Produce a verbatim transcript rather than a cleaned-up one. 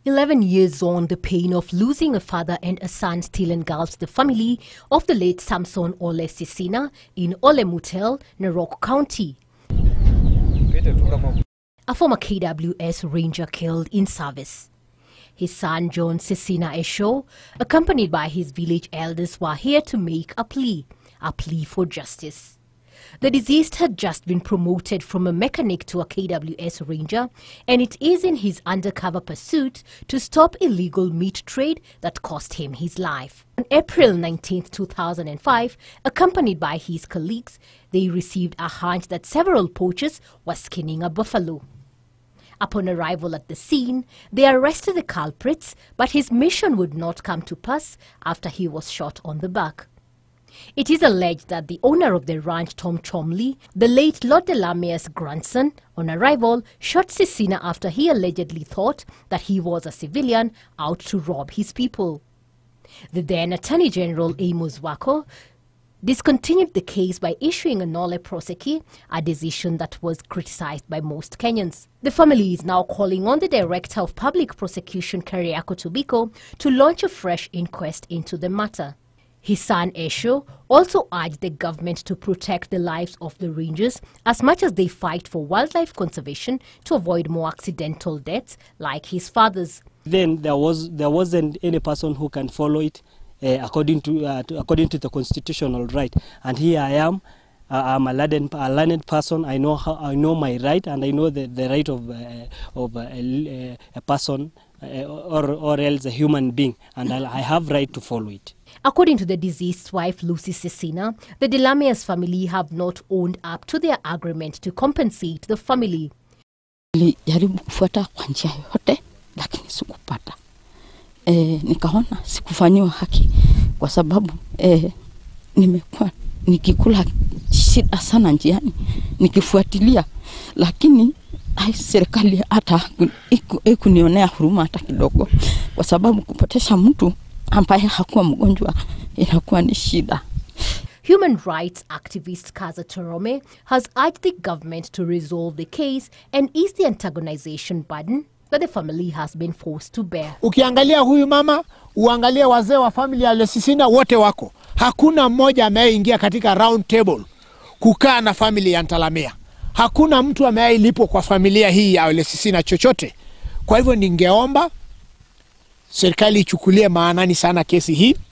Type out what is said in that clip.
Eleven years on, the pain of losing a father and a son still engulfs the family of the late Samson Ole Sisina in Ole Mutel, Narok County. A former K W S ranger killed in service. His son John Sisina Esho, accompanied by his village elders, were here to make a plea, a plea for justice. The deceased had just been promoted from a mechanic to a K W S ranger, and it is in his undercover pursuit to stop illegal meat trade that cost him his life. On April nineteenth two thousand five, accompanied by his colleagues, they received a hunch that several poachers were skinning a buffalo. Upon arrival at the scene, they arrested the culprits, but his mission would not come to pass after he was shot on the back. It is alleged that the owner of the ranch, Tom Chomley, the late Lord Delamere's grandson, on arrival, shot Sisina after he allegedly thought that he was a civilian out to rob his people. The then Attorney General Amos Wako discontinued the case by issuing a nolle prosequi, a decision that was criticized by most Kenyans. The family is now calling on the Director of Public Prosecution, Keriako Tobiko, to launch a fresh inquest into the matter. His son Esho also urged the government to protect the lives of the rangers as much as they fight for wildlife conservation to avoid more accidental deaths like his father's. Then there was there wasn't any person who can follow it uh, according to, uh, to according to the constitutional right. And here I am. Uh, I'm a learned, a learned person. I know how I know my right, and I know the, the right of uh, of uh, a, a person uh, or or else a human being, and I have right to follow it. According to the deceased's wife, Lucy Sisina, the Delamere's family have not owned up to their agreement to compensate the family. Nilijaribu kufuata kwa njia yote, lakini sikupata. Eh, nikaona sikufanyiwa haki kwa sababu eh, nimekuwa nikikula shida sana njiani nikifuatilia, lakini ai serikali hata ikunionea huruma hata kidogo, kwa sababu kupotesha mtu ambaye hakuwa mgonjwa inakuwa ni shida. Human rights activist Kaza Torome has urged the government to resolve the case and ease the antagonization burden that the family has been forced to bear. Ukiangalia huyu mama, uangalia wazee wa familia ya Sisina wote wako. Hakuna mmoja ameingia katika round table kukaa na familia ya Ntalamea. Hakuna mtu ameilipo kwa familia hii ya Sisina chochote. Kwa hivyo ningeomba serikali ichukulie maanani sana kesi hii.